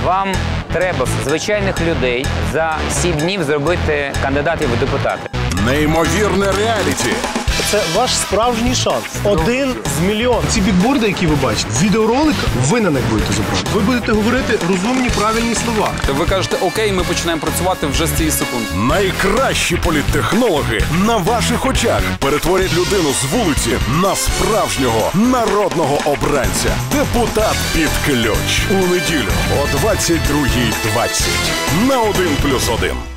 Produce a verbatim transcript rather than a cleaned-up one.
Вам треба звичайних людей за сім днів зробити кандидатів у депутати. Неймовірне реаліті. Це ваш справжній шанс. Один з мільйон. Ці бікборди, які ви бачите, в відеороликах ви на них будете зображені. Ви будете говорити розумні, правильні слова. Ви кажете, окей, ми починаємо працювати вже з цієї секунди. Найкращі політтехнологи на ваших очах перетворять людину з вулиці на справжнього народного обранця. Депутат під ключ. У неділю о двадцять другій двадцять на один плюс один.